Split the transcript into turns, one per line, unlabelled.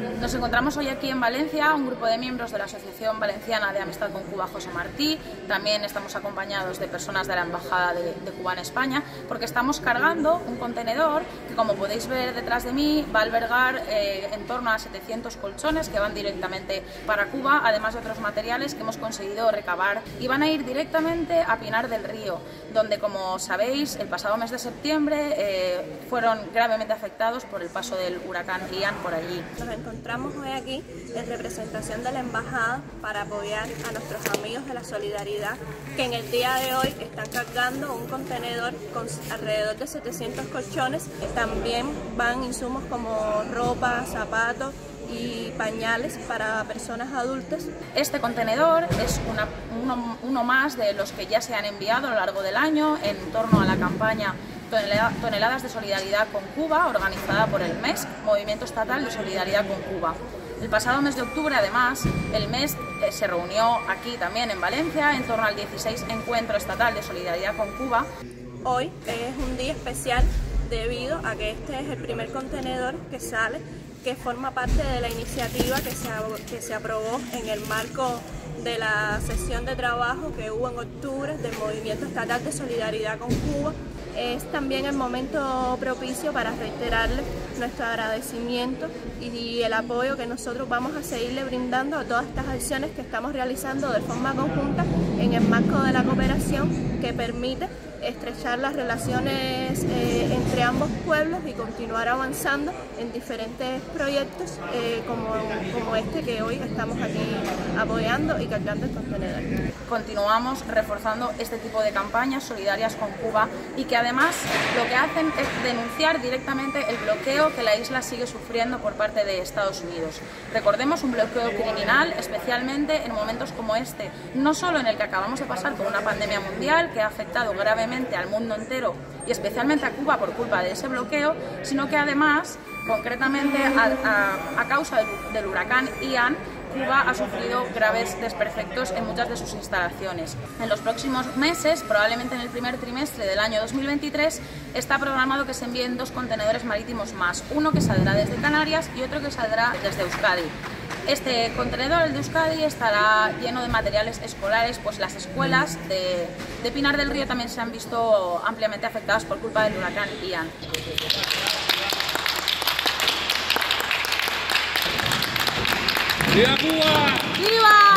Nos encontramos hoy aquí en Valencia, un grupo de miembros de la Asociación Valenciana de Amistad con Cuba José Martí. También estamos acompañados de personas de la Embajada de Cuba en España, porque estamos cargando un contenedor que, como podéis ver detrás de mí, va a albergar en torno a 700 colchones que van directamente para Cuba, además de otros materiales que hemos conseguido recabar, y van a ir directamente a Pinar del Río, donde, como sabéis, el pasado mes de septiembre fueron gravemente afectados por el paso del huracán Ian por allí.
Nos encontramos hoy aquí en representación de la Embajada para apoyar a nuestros amigos de la Solidaridad, que en el día de hoy están cargando un contenedor con alrededor de 700 colchones. También van insumos como ropa, zapatos y pañales para personas adultas.
Este contenedor es uno más de los que ya se han enviado a lo largo del año en torno a la campaña Toneladas de Solidaridad con Cuba, organizada por el MESC, Movimiento Estatal de Solidaridad con Cuba. El pasado mes de octubre, además, el MESC se reunió aquí también en Valencia en torno al 16 Encuentro Estatal de Solidaridad con Cuba.
Hoy es un día especial debido a que este es el primer contenedor que sale, que forma parte de la iniciativa que se aprobó en el marco de la sesión de trabajo que hubo en octubre del Movimiento Estatal de Solidaridad con Cuba. Es también el momento propicio para reiterarle nuestro agradecimiento y el apoyo que nosotros vamos a seguirle brindando a todas estas acciones que estamos realizando de forma conjunta en el marco de la cooperación que permite estrechar las relaciones entre ambos pueblos y continuar avanzando en diferentes proyectos como este que hoy estamos aquí apoyando y cargando el contenedor.
Continuamos reforzando este tipo de campañas solidarias con Cuba y que además lo que hacen es denunciar directamente el bloqueo que la isla sigue sufriendo por parte de Estados Unidos. Recordemos, un bloqueo criminal, especialmente en momentos como este, no solo en el que acabamos de pasar con una pandemia mundial que ha afectado gravemente al mundo entero y especialmente a Cuba por culpa de ese bloqueo, sino que además, concretamente a causa del huracán Ian, Cuba ha sufrido graves desperfectos en muchas de sus instalaciones. En los próximos meses, probablemente en el primer trimestre del año 2023, está programado que se envíen 2 contenedores marítimos más, uno que saldrá desde Canarias y otro que saldrá desde Euskadi. Este contenedor, el de Euskadi, estará lleno de materiales escolares, pues las escuelas de Pinar del Río también se han visto ampliamente afectadas por culpa del huracán Ian.
¡Viva Cuba!
¡Viva!